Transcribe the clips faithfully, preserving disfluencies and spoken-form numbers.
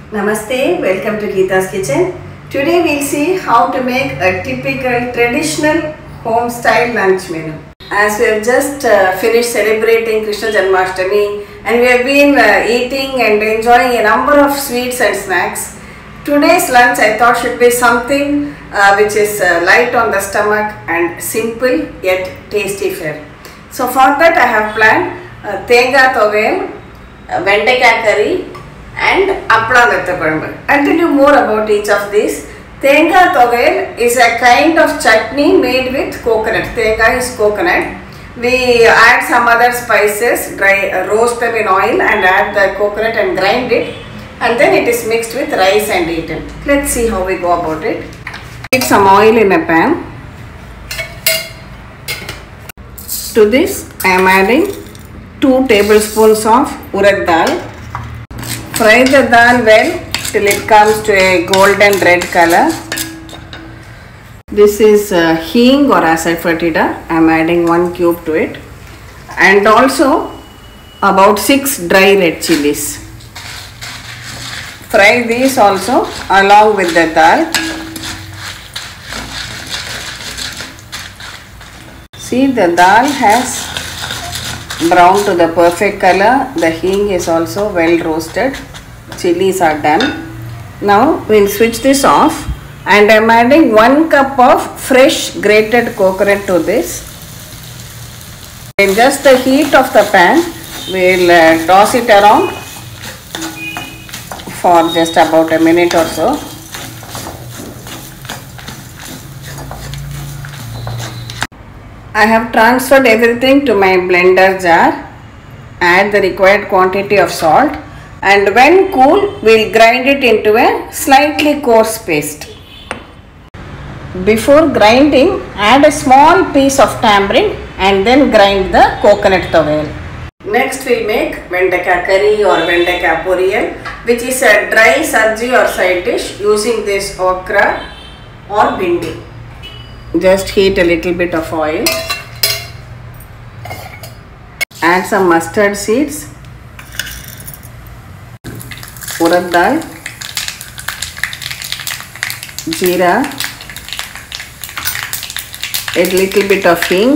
Namaste, welcome to Geeta's Kitchen. Today we'll see how to make a typical traditional home style lunch menu. As we have just uh, finished celebrating Krishna Janmashtami and we have been uh, eating and enjoying a number of sweets and snacks, today's lunch I thought should be something uh, which is uh, light on the stomach and simple yet tasty fare. So for that I have planned uh, Tenga Tovel, uh, Vendekka curry and Appala Vethakulambu. I'll tell you more about each of these. Tenga Tovel is a kind of chutney made with coconut. Tenga is coconut. We add some other spices, dry, uh, roast them in oil and add the coconut and grind it, and then it is mixed with rice and eaten. Let's see how we go about it. Add some oil in a pan. To this I am adding two tablespoons of urad dal. Fry the dal well till it comes to a golden red color. This is uh, hing or asafoetida. I am adding one cube to it, and also about six dry red chilies. Fry these also along with the dal. See, the dal has brown to the perfect color. The hing is also well roasted. Chilies are done. Now we will switch this off, and I am adding one cup of fresh grated coconut to this. In just the heat of the pan, we will uh, toss it around for just about a minute or so. I have transferred everything to my blender jar. Add the required quantity of salt, and when cool, we will grind it into a slightly coarse paste. Before grinding, add a small piece of tamarind and then grind the coconut tovel. Next we will make Vendekka curry or Vendekka poriyal, which is a dry sabji or side dish using this okra or bindi. Just heat a little bit of oil. Add some mustard seeds, urad dal, jeera, a little bit of hing.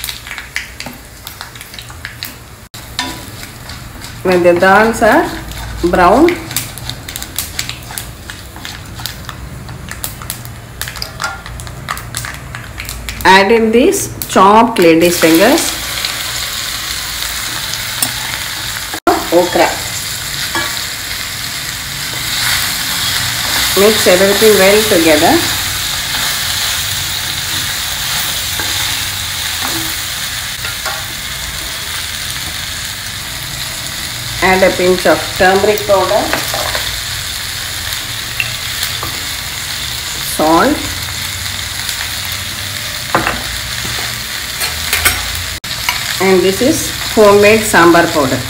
When the dals are brown, add in these chopped lady's fingers, okra. Mix everything well together. Add a pinch of turmeric powder, salt, and this is homemade sambar powder.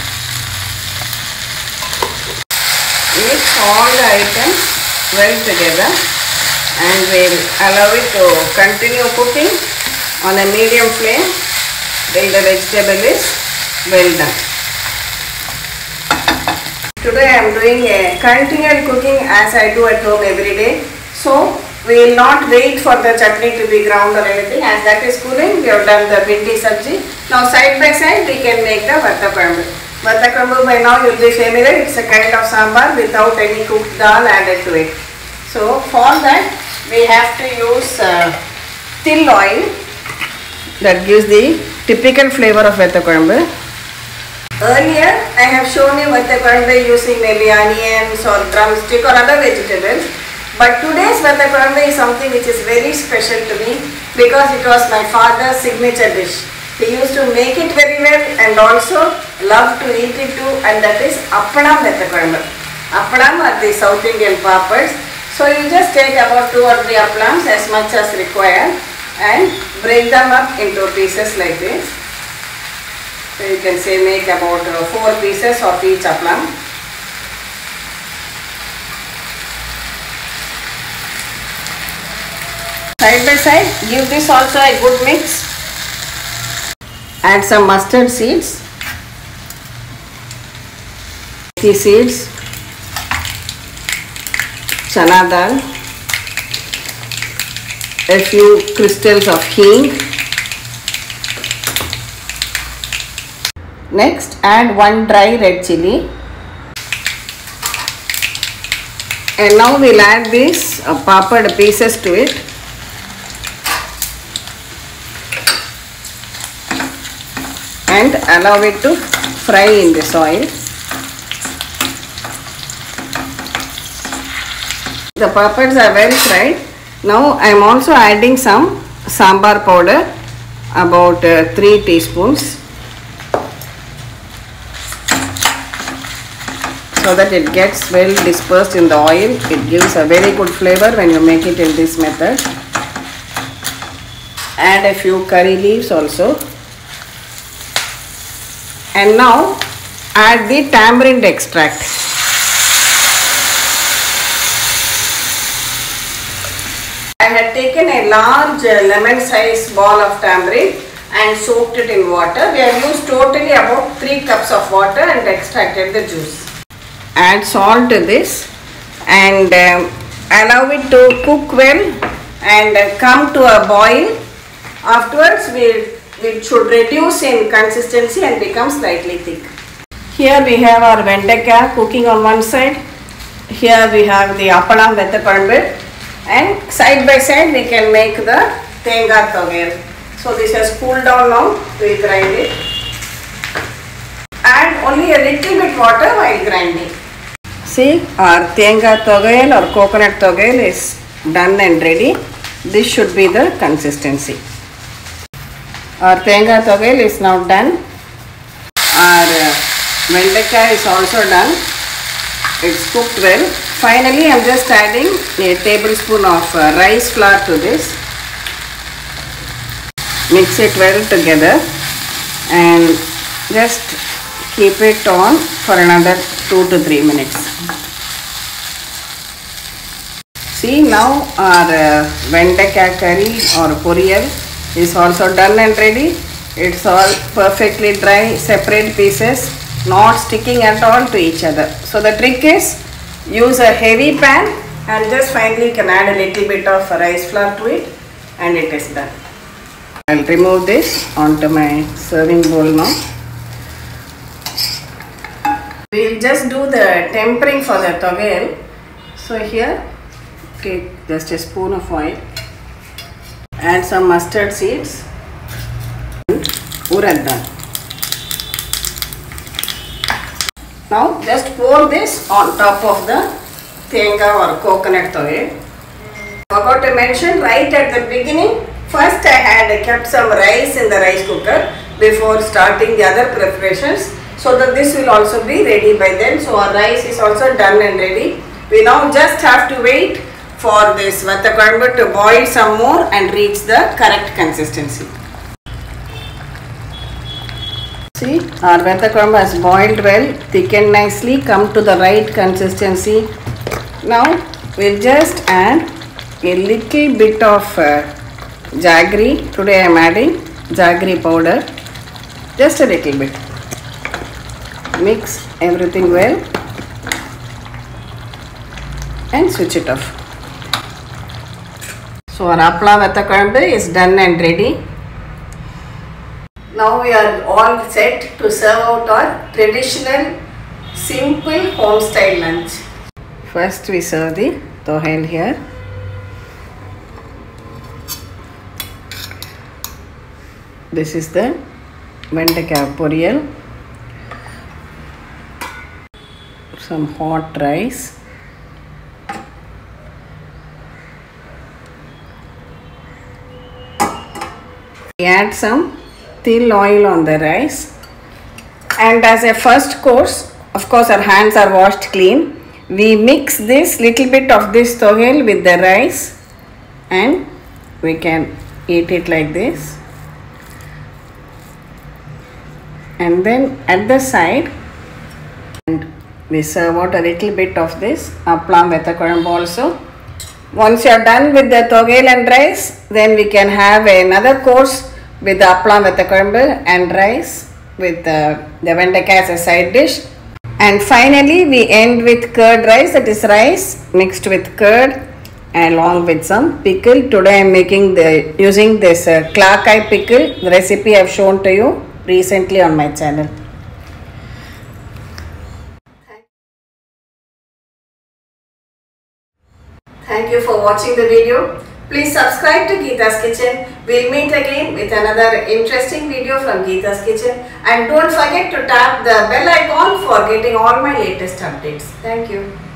Mix all the items well together and we will allow it to continue cooking on a medium flame till the vegetable is well done. Today I am doing a continual cooking as I do at home every day. So we will not wait for the chutney to be ground or anything. As that is cooling, we have done the bindi sabji. Now side by side we can make the Vethakulambu. Vethakulambu by now you will be familiar. It's a kind of sambar without any cooked dal added to it. So for that we have to use uh, til oil that gives the typical flavor of Vethakulambu. Earlier I have shown you Vethakulambu using maybe onions or drumstick or other vegetables. But today's Vethakulambu is something which is very special to me because it was my father's signature dish. He used to make it very well and also loved to eat it too, and that is Appalam Vethakulambu. Appalam are the South Indian papads. So you just take about two or three appalams as much as required and break them up into pieces like this. So you can say make about uh, four pieces of each appalam. Side by side, give this also a good mix. Add some mustard seeds, chia seeds, chana dal, a few crystals of hing. Next, add one dry red chili. And now we'll add these uh, papad pieces to it. And allow it to fry in this oil. The papads are well fried. Now I am also adding some sambar powder, about uh, three teaspoons, so that it gets well dispersed in the oil. It gives a very good flavor when you make it in this method. Add a few curry leaves also. And now add the tamarind extract. I had taken a large uh, lemon size ball of tamarind and soaked it in water. We have used totally about three cups of water and extracted the juice. Add salt to this and um, allow it to cook well and uh, come to a boil. Afterwards we it should reduce in consistency and become slightly thick. Here we have our vendakka cooking on one side. Here we have the appalam vethakulambu, and side by side we can make the thenga togel. So this has cooled down now. We will grind it. Add only a little bit water while grinding. See, our thenga togel or coconut togel is done and ready. This should be the consistency. Our thenga togel is now done. Our uh, vendakka is also done. It's cooked well. Finally, I am just adding a tablespoon of uh, rice flour to this. Mix it well together and just keep it on for another two to three minutes. See, now our uh, vendakka curry or poriyal is also done and ready. It's all perfectly dry, separate pieces, not sticking at all to each other. So the trick is use a heavy pan and just finally you can add a little bit of rice flour to it and it is done. I'll remove this onto my serving bowl now. We'll just do the tempering for the togel. So here, take just a spoon of oil. Add some mustard seeds, urad dal. Now just pour this on top of the thenga or coconut togel. Forgot to mention right at the beginning, first I had kept some rice in the rice cooker before starting the other preparations, so that this will also be ready by then. So our rice is also done and ready. We now just have to wait for this vethakulambu to boil some more and reach the correct consistency. See, our vethakulambu has boiled well, thickened nicely, come to the right consistency. Now we'll just add a little bit of uh, jaggery. Today I am adding jaggery powder, just a little bit. Mix everything well and switch it off. So our appalam vethakulambu is done and ready. Now we are all set to serve out our traditional simple home style lunch. First we serve the togel here. This is the vendakka poriyal. Some hot rice. We add some til oil on the rice, and as a first course, of course our hands are washed clean. We mix this little bit of this togel with the rice and we can eat it like this. And then at the side, and we serve out a little bit of this appalam vethakulambu also. Once you are done with the togel and rice, then we can have another course with the appalam vethakulambu and rice with uh, the vendakka as a side dish. And finally we end with curd rice, that is rice mixed with curd along with some pickle. Today I am making the using this uh, Clark-Eye pickle. The recipe I have shown to you recently on my channel. Thank you for watching the video. Please subscribe to Geeta's Kitchen. We'll meet again with another interesting video from Geeta's Kitchen. And don't forget to tap the bell icon for getting all my latest updates. Thank you.